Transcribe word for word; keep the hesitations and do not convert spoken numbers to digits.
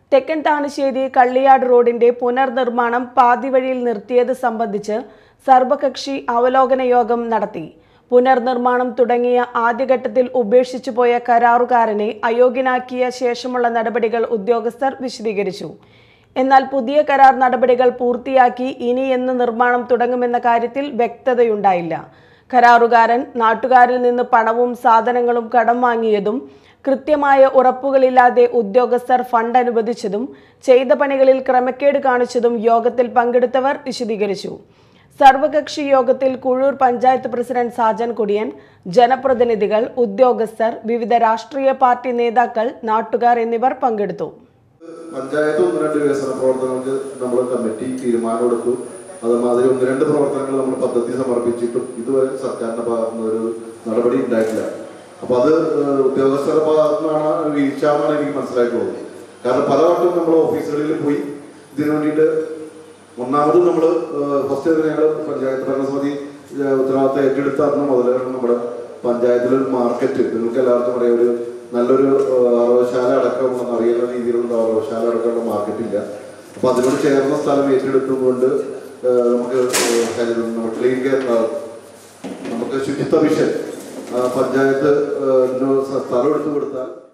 തെക്കൻ താണശ്ശേരി കള്ളിയാട് റോഡിന്റെ പുനർനിർമ്മാണം പാതിവഴിയിൽ നിർത്തിയത് സംബന്ധിച്ച് സർവകക്ഷി അവലോകന യോഗം നടത്തി. പുനർനിർമ്മാണം തുടങ്ങിയ ആദ്യഘട്ടത്തിൽ ഉപേക്ഷിച്ചു പോയ കരാറുകാരനെ അയോഗ്യനാക്കിയ ശേഷമുള്ള നടപടികൾ ഉദ്യോഗസ്ഥർ വിശദീകരിച്ചു. എന്നാൽ പുതിയ കരാർ നടപടികൾ പൂർത്തിയാക്കി ഇനി എന്ന് നിർമ്മാണം തുടങ്ങുമെന്ന കാര്യത്തിൽ വ്യക്തതയുണ്ടായില്ല. കരാറുകാരൻ നാട്ടുകാരിൽ നിന്ന് പണവും സാധനങ്ങളും കടം വാങ്ങിയതും കൃത്യമായ ഉറപ്പുകളില്ലാതെ ഉദ്യോഗസ്ഥർ ഫണ്ട് അനുവദിച്ചതും ചെയ്ത പണികളിൽ ക്രമക്കേട് കാണിച്ചതും യോഗത്തിൽ പങ്കെടുത്തവർ വിശദീകരിച്ചു. സർവകക്ഷി യോഗത്തിൽ കുഴൂർ പഞ്ചായത്ത് പ്രസിഡന്റ് സാജൻ കുടിയൻ, ജനപ്രതിനിധികൾ, ഉദ്യോഗസ്ഥർ, വിവിധ രാഷ്ട്രീയ പാർട്ടി നേതാക്കൾ, നാട്ടുകാർ എന്നിവർ പങ്കെടുത്തു. പഞ്ചായത്ത് ഒന്ന് രണ്ട് വികസന പ്രവർത്തനങ്ങൾക്ക് നമ്മൾ കമ്മിറ്റി തീരുമാനമെടുത്തു. അതുമാതിരി ഒന്ന് രണ്ട് പ്രവർത്തനങ്ങൾ നമ്മൾ പദ്ധതി സമർപ്പിച്ചിട്ടും ഇതുവരെ സർക്കാരിന്റെ ഭാഗത്തുനിന്ന് ഒരു നടപടി ഉണ്ടായിട്ടില്ല. അപ്പൊ അത് ഉദ്യോഗസ്ഥരുടെ ഭാഗത്തുനിന്നാണ് വീഴ്ച എന്നാണ് എനിക്ക് മനസ്സിലായിട്ടുള്ളത്. കാരണം പലവട്ടം നമ്മൾ ഓഫീസുകളിൽ പോയി ഇതിനു വേണ്ടിയിട്ട് ഒന്നാമത് നമ്മൾ ഫസ്റ്റ് ഞങ്ങൾ പഞ്ചായത്ത് ഭരണസമിതി ഉത്തരവാദിത്തം ഏറ്റെടുത്ത അന്ന് മുതലാണ് നമ്മുടെ പഞ്ചായത്തിലൊരു മാർക്കറ്റ്, നിങ്ങൾക്ക് എല്ലാവർക്കും അറിയാം, ഒരു നല്ലൊരു അറവശാല അടക്കം അറിയുന്ന രീതിയിലുള്ള അറവശാല അടക്കമുള്ള മാർക്കറ്റില്ല. അപ്പൊ അതിനോട് ചേർന്ന സ്ഥലം ഏറ്റെടുത്തുകൊണ്ട് നമുക്ക് ക്ലീൻ കെയർ, നമുക്ക് ശുചിത്വ മിഷൻ പഞ്ചായത്ത് സ്ഥലം എടുത്തു കൊടുത്താൽ